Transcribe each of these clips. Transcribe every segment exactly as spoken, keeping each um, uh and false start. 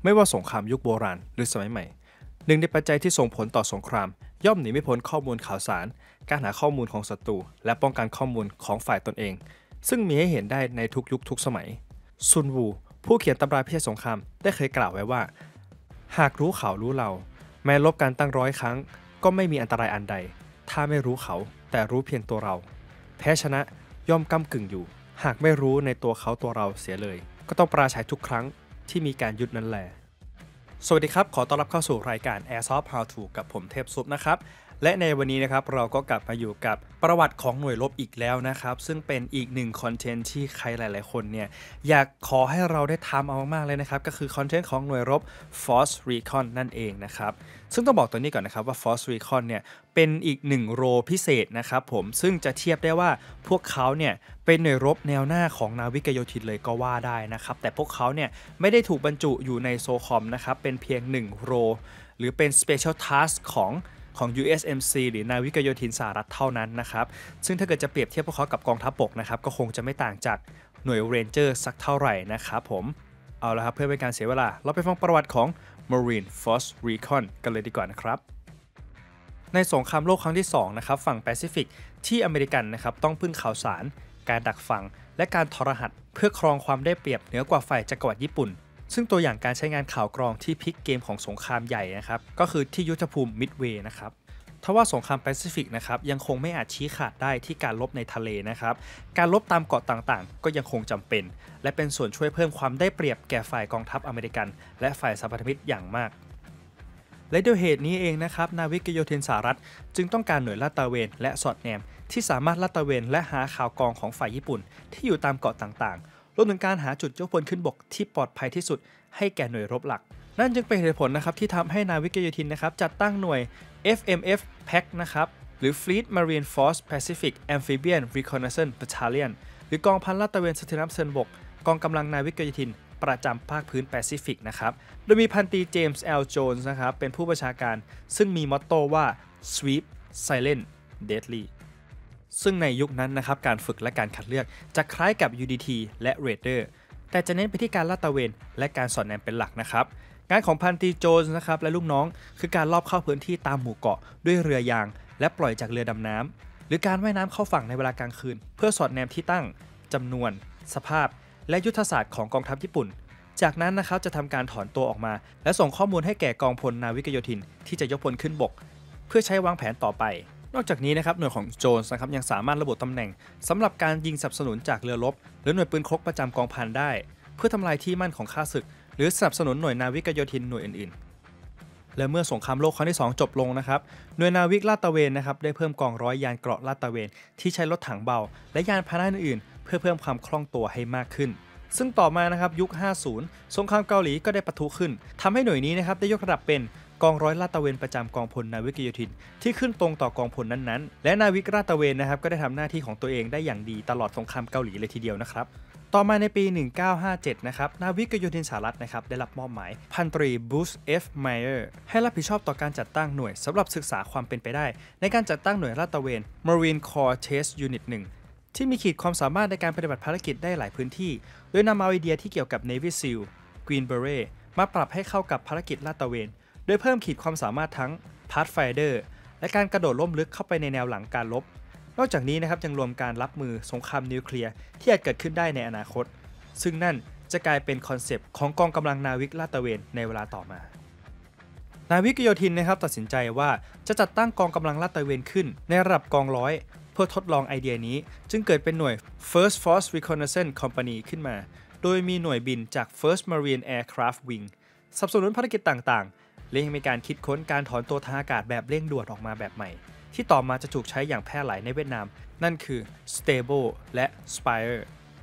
ไม่ว่าสงครามยุคโบราณหรือสมัยใหม่หนึ่งในปัจจัยที่ส่งผลต่อสงครามย่อมหนีไม่พ้นข้อมูลข่าวสารการหาข้อมูลของศัตรูและป้องกันข้อมูลของฝ่ายตนเองซึ่งมีให้เห็นได้ในทุกยุคทุกสมัยซุนวูผู้เขียนตำราพิเศษสงครามได้เคยกล่าวไว้ว่าหากรู้เขารู้เราแม้ลบกันตั้งร้อยครั้งก็ไม่มีอันตรายอันใดถ้าไม่รู้เขาแต่รู้เพียงตัวเราแพ้ชนะย่อมก้ำกึ่งอยู่หากไม่รู้ในตัวเขาตัวเราเสียเลยก็ต้องปราชัยทุกครั้งที่มีการยุดนั้นแหละสวัสดีครับขอต้อนรับเข้าสู่รายการ Airsoft How To กับผมเทพซุปนะครับและในวันนี้นะครับเราก็กลับมาอยู่กับประวัติของหน่วยรบอีกแล้วนะครับซึ่งเป็นอีกหนึ่งคอนเทนต์ที่ใครหลายๆคนเนี่ยอยากขอให้เราได้ทำเอามากๆเลยนะครับก็คือคอนเทนต์ของหน่วยรบ Force Recon นั่นเองนะครับซึ่งต้องบอกตัวนี้ก่อนนะครับว่า Force Recon เนี่ยเป็นอีกหนึ่งโรพิเศษนะครับผมซึ่งจะเทียบได้ว่าพวกเขาเนี่ยเป็นหน่วยรบแนวหน้าของนาวิกโยธินเลยก็ว่าได้นะครับแต่พวกเขาเนี่ยไม่ได้ถูกบรรจุอยู่ในโซคอมนะครับเป็นเพียงหนึ่งโรหรือเป็น Special Task ของของ ยู เอส เอ็ม ซี หรือนาวิกโยธินสหรัฐเท่านั้นนะครับซึ่งถ้าเกิดจะเปรียบเทียบพวกเขากับกองทัพบกนะครับก็คงจะไม่ต่างจากหน่วยเรนเจอร์สักเท่าไหร่นะครับผมเอาละครับเพื่อเป็นการเสียเวลาเราไปฟังประวัติของ Marine Force Recon กันเลยดีกว่านะครับในสงครามโลกครั้งที่สองนะครับฝั่งแปซิฟิกที่อเมริกันนะครับต้องพึ่งข่าวสารการดักฟังและการทรหัสเพื่อครองความได้เปรียบเหนือกว่าฝ่ายจักรวรรดิญี่ปุ่นซึ่งตัวอย่างการใช้งานข่าวกรองที่พลิกเกมของสงครามใหญ่นะครับก็คือที่ยุทธภูมิมิดเวย์นะครับทว่าสงครามแปซิฟิกนะครับยังคงไม่อาจชี้ขาดได้ที่การลบในทะเลนะครับการลบตามเกาะต่างๆก็ยังคงจำเป็นและเป็นส่วนช่วยเพิ่มความได้เปรียบแก่ฝ่ายกองทัพอเมริกันและฝ่ายสัมพันธมิตรอย่างมากและด้วยเหตุนี้เองนะครับนาวิกโยธินสหรัฐจึงต้องการหน่วยลาดตระเวนและสอดแนมที่สามารถลาดตระเวนและหาข่าวกรองของฝ่ายญี่ปุ่นที่อยู่ตามเกาะต่างๆรวมถึงการหาจุดยกพลขึ้นบกที่ปลอดภัยที่สุดให้แก่หน่วยรบหลักนั่นจึงเป็นเหตุผลนะครับที่ทำให้นาวิกโยธินนะครับจัดตั้งหน่วย เอฟ เอ็ม เอฟ พี เอ ซี นะครับหรือ Fleet Marine Force Pacific Amphibian Reconnaissance Battalion หรือกองพันลาดตระเวนสถิตน้ำเชิงบกกองกำลังนาวิกโยธินประจำภาคพื้นแปซิฟิกนะครับโดยมีพันตรีเจมส์ แอล โจนส์นะครับเป็นผู้บัญชาการซึ่งมีมอตโต้ว่า Sweep Silent Deadly ซึ่งในยุคนั้นนะครับการฝึกและการคัดเลือกจะคล้ายกับ ยู ดี ที และ Raider แต่จะเน้นไปที่การลาดตระเวนและการสอดแนมเป็นหลักนะครับงานของพันตรีโจนส์นะครับและลูกน้องคือการลอบเข้าพื้นที่ตามหมู่เกาะด้วยเรือยางและปล่อยจากเรือดำน้ำหรือการว่ายน้ำเข้าฝั่งในเวลากลางคืนเพื่อสอดแนมที่ตั้งจำนวนสภาพและยุทธศาสตร์ของกองทัพญี่ปุ่นจากนั้นนะครับจะทำการถอนตัวออกมาและส่งข้อมูลให้แก่กองพลนาวิกโยธินที่จะยกพลขึ้นบกเพื่อใช้วางแผนต่อไปนอกจากนี้นะครับหน่วยของโจนส์นะครับยังสามารถระบุตำแหน่งสำหรับการยิงสนับสนุนจากเรือรบหรือหน่วยปืนครกประจำกองพันได้เพื่อทำลายที่มั่นของข้าศึกหรือสนับสนุนหน่วยนาวิกโยธินหน่วยอื่นๆและเมื่อสงครามโลกครั้งที่สองจบลงนะครับหน่วยนาวิกลาดตระเวนนะครับได้เพิ่มกองร้อยยานเกราะลาดตระเวนที่ใช้รถถังเบาและยานพาหนะอื่นๆเพื่อเพิ่มความคล่องตัวให้มากขึ้นซึ่งต่อมานะครับยุคห้าสิบสงครามเกาหลีก็ได้ปะทุขึ้นทำให้หน่วยนี้นะครับได้ยกระดับเป็นกองร้อยลาดตระเวนประจำกองพลนาวิกโยธินที่ขึ้นตรงต่อกองพลนั้นๆและนาวิกลาดตระเวนนะครับก็ได้ทำหน้าที่ของตัวเองได้อย่างดีตลอดสงครามเกาหลีเลยทีเดียวนะครับต่อมาในปี หนึ่งพันเก้าร้อยห้าสิบเจ็ด นะครับนาวิกโยธินสหรัฐนะครับได้รับมอบหมายพันตรีบูส เอฟ ไมเออร์ให้รับผิดชอบต่อการจัดตั้งหน่วยสำหรับศึกษาความเป็นไปได้ในการจัดตั้งหน่วยลาดตระเวน Marine Corps Test Unit หนึ่งที่มีขีดความสามารถในการปฏิบัติภารกิจได้หลายพื้นที่โดยนำเอาไอเดียที่เกี่ยวกับ Navy SEAL Green Beret มาปรับให้เข้ากับภารกิจลาดตระเวนโดยเพิ่มขีดความสามารถทั้ง Pathfinder และการกระโดดล่มลึกเข้าไปในแนวหลังการรบนอกจากนี้นะครับยังรวมการรับมือสงครามนิวเคลียร์ที่อาจเกิดขึ้นได้ในอนาคตซึ่งนั่นจะกลายเป็นคอนเซปต์ของกองกำลังนาวิกลาดตระเวนในเวลาต่อมานาวิกโยธินนะครับตัดสินใจว่าจะจัดตั้งกองกำลังลาดตระเวนขึ้นในระดับกองร้อยเพื่อทดลองไอเดียนี้จึงเกิดเป็นหน่วย First Force Reconnaissance Company ขึ้นมาโดยมีหน่วยบินจาก First Marine Aircraft Wing สนับสนุนภารกิจต่างๆและยังมีการคิดค้นการถอนตัวทางอากาศแบบเร่งด่วนออกมาแบบใหม่ที่ต่อมาจะถูกใช้อย่างแพร่หลายในเวียดนามนั่นคือ Stable และ Spire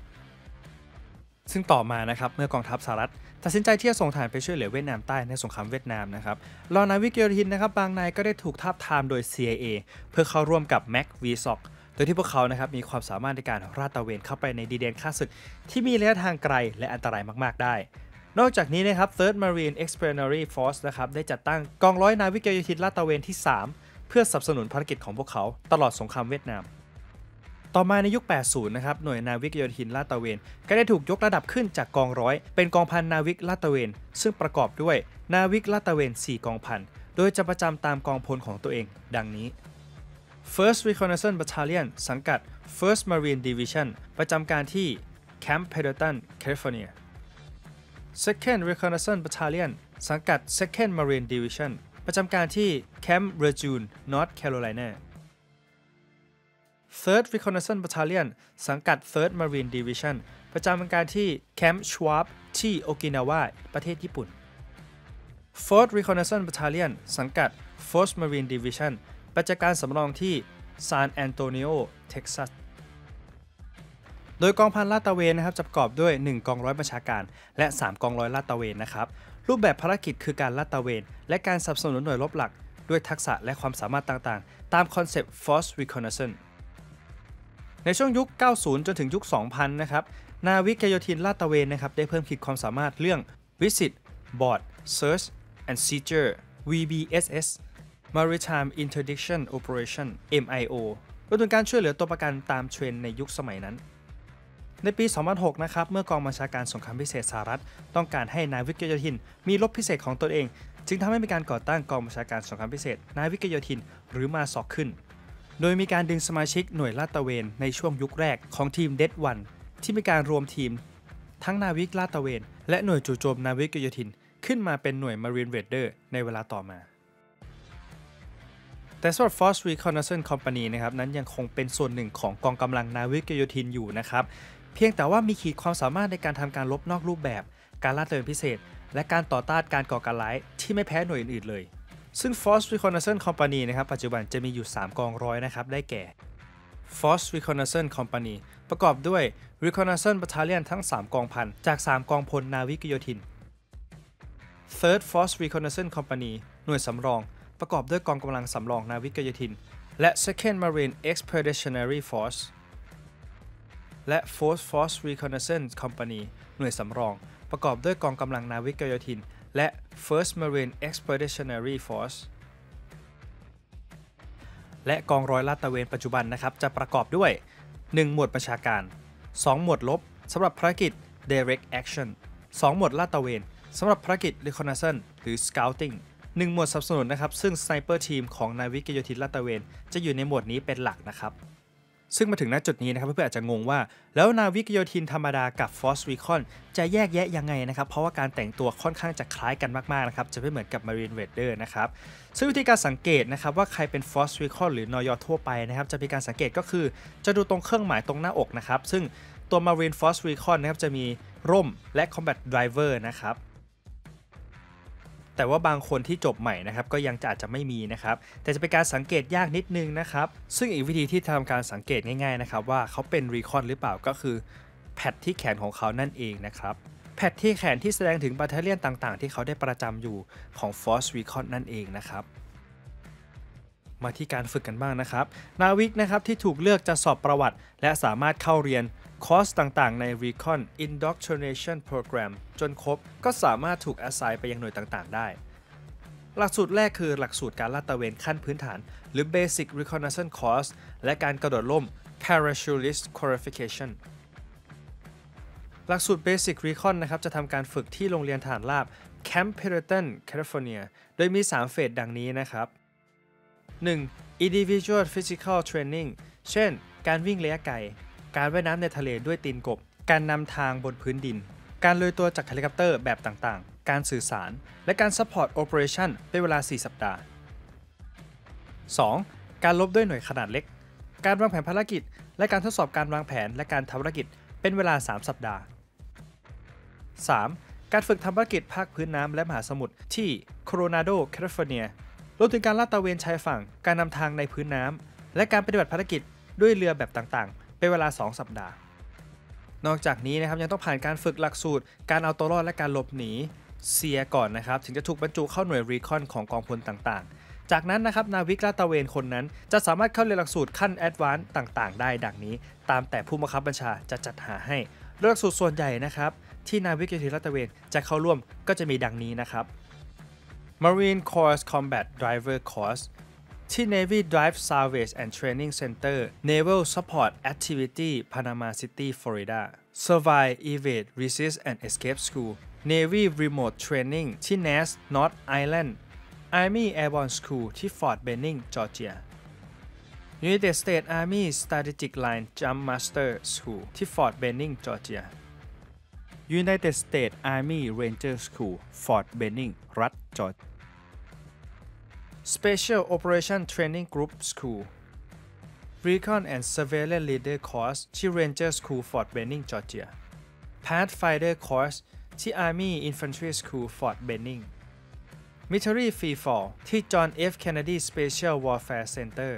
ซึ่งต่อมานะครับเมื่อกองทัพสหรัฐตัดสินใจที่จะส่งทหารไปช่วยเหลือเวียดนามใต้ในสงครามเวียดนามนะครับเหล่านาวิกโยธินนะครับบางนายก็ได้ถูกทาบทามโดย ซี ไอ เอ เพื่อเข้าร่วมกับ แม็ก วี ซอก โดยที่พวกเขานะครับมีความสามารถในการลาดตระเวนเข้าไปในดินแดนข้าศึกที่มีระยะทางไกลและอันตรายมากๆได้นอกจากนี้นะครับ Third Marine Expeditionary Force นะครับได้จัดตั้งกองร้อยนาวิกโยธินลาดตระเวนที่สามเพื่อสนับสนุนภารกิจของพวกเขาตลอดสงครามเวียดนามต่อมาในยุค แปดสิบ นะครับหน่วยนาวิกโยธินลาดตระเวนก็ได้ถูกยกระดับขึ้นจากกองร้อยเป็นกองพันนาวิกลาดตระเวนซึ่งประกอบด้วยนาวิกลาดตระเวน สี่ กองพันโดยจะประจำตามกองพลของตัวเองดังนี้ First Reconnaissance Battalion สังกัด First Marine Division ประจำการที่ Camp Pendleton California Second Reconnaissance Battalion สังกัด Second Marine Division ประจำการที่ Camp Lejeune North Carolina Third Reconnaissance Battalion สังกัด Third Marine Division ประจำการที่ Camp Schwab ที่โอกินาวาประเทศญี่ปุ่น Fourth Reconnaissance Battalion สังกัด Fourth Marine Division ประจำการสำรองที่ San Antonio Texas โดยกองพันลาดตระเวนนะครับจะประกอบด้วย หนึ่ง กองร้อยบัญชาการและ สาม กองร้อยลาดตระเวนนะครับรูปแบบภารกิจคือการลาดตระเวนและการสนับสนุนหน่วยรบหลักด้วยทักษะและความสามารถต่างๆตามคอนเซปต์ Force Reconnaissanceในช่วงยุค เก้าสิบ จนถึงยุค สองพัน นะครับนาวิกโยธินลาดตระเวนนะครับได้เพิ่มขีดความสามารถเรื่อง Visit Board Search and Seizure วี บี เอส เอส Maritime Interdiction Operation เอ็ม ไอ โอ รวมถึงการช่วยเหลือตัวประกันตามเทรนด์ในยุคสมัยนั้นในปี สองพันหก นะครับเมื่อกองบัญชาการสงครามพิเศษสหรัฐต้องการให้นาวิกโยธินมีรบพิเศษของตนเองจึงทำให้มีการก่อตั้งกองบัญชาการสงครามพิเศษนาวิกโยธินหรือมาซอกขึ้นโดยมีการดึงสมาชิกหน่วยลาดตระเวนในช่วงยุคแรกของทีม เดด วัน ที่มีการรวมทีมทั้งนาวิกลาดตระเวนและหน่วยจู่โจมนาวิกโยธินขึ้นมาเป็นหน่วย Marine Raider ในเวลาต่อมาแต่สำหรับ Force Reconnaissance Company นะครับนั้นยังคงเป็นส่วนหนึ่งของกองกำลังนาวิกโยธินอยู่นะครับเพียงแต่ว่ามีขีดความสามารถในการทำการรบนอกรูปแบบการลาดตระเวนพิเศษและการต่อต้านการก่อการร้ายที่ไม่แพ้หน่วยอื่นๆเลยซึ่ง Force Reconnaissance Company นะครับปัจจุบันจะมีอยู่ สาม กองร้อยนะครับได้แก่ Force Reconnaissance Company ประกอบด้วย Reconnaissance Battalion ทั้ง สาม กองพันจาก สาม กองพลนาวิกโยธิน Third Force Reconnaissance Company หน่วยสำรองประกอบด้วยกองกำลังสำรองนาวิกโยธินและ Second Marine Expeditionary Force และ Fourth Force Reconnaissance Company หน่วยสำรองประกอบด้วยกองกำลังนาวิกโยธินและ First Marine Expeditionary Force และกองร้อยลาดตระเวนปัจจุบันนะครับจะประกอบด้วย หนึ่ง หมวดบัญชาการ สอง หมวดลบสำหรับภารกิจ Direct Action สอง หมวดลาดตระเวนสำหรับภารกิจ Reconnaissance หรือ Scouting หนึ่ง หมวดสนับสนุนนะครับซึ่ง Sniper Team ของนาวิกโยธินลาดตระเวนจะอยู่ในหมวดนี้เป็นหลักนะครับซึ่งมาถึงณจุดนี้นะครับเพื่อนๆอาจจะงงว่าแล้วนาวิกโยธินธรรมดากับ Force Recon จะแยกแยะยังไงนะครับเพราะว่าการแต่งตัวค่อนข้างจะคล้ายกันมากๆนะครับจะไม่เหมือนกับ Marine Raider นะครับซึ่งวิธีการสังเกตนะครับว่าใครเป็น Force Recon หรือนย.ทั่วไปนะครับจะมีการสังเกตก็คือจะดูตรงเครื่องหมายตรงหน้าอกนะครับซึ่งตัว Marine Force Recon นะครับจะมีร่มและ Combat Driver นะครับแต่ว่าบางคนที่จบใหม่นะครับก็ยังจะอาจจะไม่มีนะครับแต่จะเป็นการสังเกตยากนิดนึงนะครับซึ่งอีกวิธีที่ทำการสังเกตง่ายๆนะครับว่าเขาเป็นรีคอนหรือเปล่าก็คือแพทที่แขนของเขานั่นเองนะครับแพทที่แขนที่แสดงถึงบัตเทเลียนต่างๆที่เขาได้ประจำอยู่ของ Force Recon นั่นเองนะครับมาที่การฝึกกันบ้างนะครับนาวิกนะครับที่ถูกเลือกจะสอบประวัติและสามารถเข้าเรียนคอร์สต่างๆใน Recon Indoctrination Program จนครบก็สามารถถูก assign ไปยังหน่วยต่างๆได้หลักสูตรแรกคือหลักสูตรการลาดตระเวนขั้นพื้นฐานหรือ Basic Reconnaissance Course และการกระโดดร่ม Parachutist Qualification หลักสูตร Basic Recon นะครับจะทำการฝึกที่โรงเรียนทหารราบ Camp Pendleton California โดยมี สาม เฟสดังนี้นะครับ หนึ่ง Individual Physical Training เช่นการวิ่งระยะไกลการว่ายน้ำในทะเลด้วยตีนกบการนำทางบนพื้นดินการลอยตัวจากเฮลิคอปเตอร์แบบต่างๆการสื่อสารและการ Support Operation เป็นเวลา สี่ สัปดาห์ สอง การรบด้วยหน่วยขนาดเล็กการวางแผนภารกิจและการทดสอบการวางแผนและการทำภารกิจเป็นเวลา สาม สัปดาห์ สาม การฝึกทำภารกิจภาคพื้นน้ำและมหาสมุทรที่ Coronado California รวมถึงการลาดตระเวนชายฝั่งการนำทางในพื้นน้ำและการปฏิบัติภารกิจด้วยเรือแบบต่างๆเป็นเวลา สอง สัปดาห์นอกจากนี้นะครับยังต้องผ่านการฝึกหลักสูตรการเอาตัวรอดและการหลบหนีเซียก่อนนะครับถึงจะถูกบรรจุเข้าหน่วยรีคอนของกองพลต่างๆจากนั้นนะครับนาวิกลาดตระเวนคนนั้นจะสามารถเข้าเรียนหลักสูตรขั้นแอดวานซ์ต่างๆได้ดังนี้ตามแต่ผู้บังคับบัญชาจะจัดหาให้หลักสูตรส่วนใหญ่นะครับที่นาวิกโยธินลาดตระเวนจะเข้าร่วมก็จะมีดังนี้นะครับ Marine Corps Combat Driver Course ที่ Navy Drive Salvage and Training Center Naval Support Activity Panama City Florida Survive Evade Resist and Escape School Navy Remote Training ที่ เน เอส North Island Army Airborne School ที่ Fort Benning Georgia United States Army Strategic Line Jump Master School ที่ Fort Benning Georgia United States Army Ranger School Fort Benning รัฐจอร์เจีย Special Operation Training Group School Recon and Surveillance Leader Course ที่ Ranger School Fort Benning Georgia Pathfinder Course ที่ Army Infantry School Fort Benning Military Free Fall ที่ John F Kennedy Special Warfare Center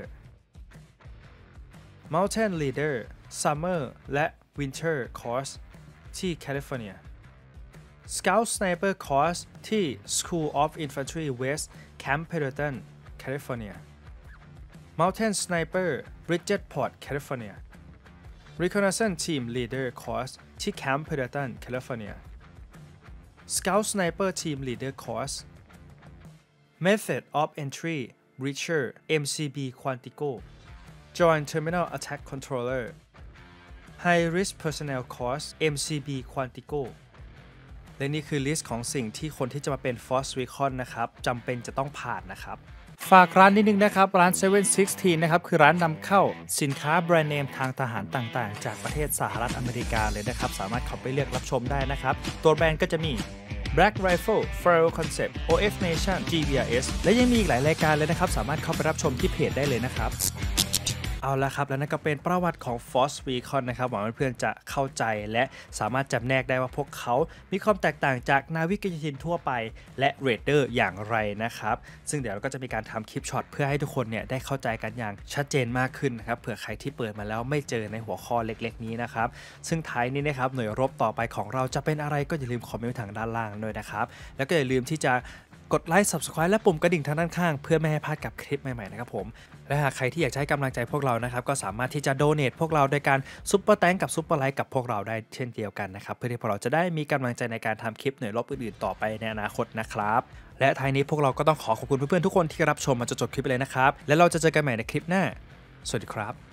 Mountain Leader Summer และ Winter Course ที่ California Scout Sniper Course ที่ School of Infantry West Camp Pendleton California Mountain Sniper Bridgeport California Reconnaissance Team Leader Course ที่ Camp Pendleton California Scout Sniper Team Leader Course Method of Entry Breacher เอ็ม ซี บี Quantico Joint Terminal Attack Controller High Risk Personnel Course เอ็ม ซี บี Quantico และนี่คือลิสต์ของสิ่งที่คนที่จะมาเป็น Force Recon นะครับจำเป็นจะต้องผ่านนะครับฝากร้านนิดนึงนะครับร้าน เซเว่น ซิกซ์ทีน นะครับคือร้านนำเข้าสินค้าแบรนด์เนมทางทหารต่างๆจากประเทศสหรัฐอเมริกาเลยนะครับสามารถเข้าไปเลือกรับชมได้นะครับตัวแบรนด์ก็จะมี Black Rifle Faro Concept โอ เอฟ Nation จี วี อาร์ เอส และยังมีอีกหลายรายการเลยนะครับสามารถเข้าไปรับชมที่เพจได้เลยนะครับเอาละครับแล้วนั่นก็เป็นประวัติของ Force Recon นะครับหวังว่าเพื่อนๆจะเข้าใจและสามารถจำแนกได้ว่าพวกเขามีความแตกต่างจากนาวิกโยธินทั่วไปและ Raider อย่างไรนะครับซึ่งเดี๋ยวเราก็จะมีการทำคลิปช็อตเพื่อให้ทุกคนเนี่ยได้เข้าใจกันอย่างชัดเจนมากขึ้นนะครับเผื่อใครที่เปิดมาแล้วไม่เจอในหัวข้อเล็กๆนี้นะครับซึ่งท้ายนี้นะครับหน่วยรบต่อไปของเราจะเป็นอะไรก็อย่าลืมคอมเมนต์ทางด้านล่างด้วยนะครับแล้วก็อย่าลืมที่จะกดไลค์ Subscribe และปุ่มกระดิ่งทางด้านข้างเพื่อไม่ให้พลาดกับคลิปใหม่ๆนะครับผมและหากใครที่อยากให้กำลังใจพวกเรานะครับก็สามารถที่จะโดเนทพวกเราโดยการซุปเปอร์แตงกับซุปเปอร์ไลค์กับพวกเราได้เช่นเดียวกันนะครับเพื่อที่พวกเราจะได้มีกำลังใจในการทำคลิปหน่วยรบอื่นๆต่อไปในอนาคตนะครับและท้ายนี้พวกเราก็ต้องขอขอบคุณเพื่อนๆทุกคนที่รับชมมาจนจบคลิปเลยนะครับและเราจะเจอกันใหม่ในคลิปหน้าสวัสดีครับ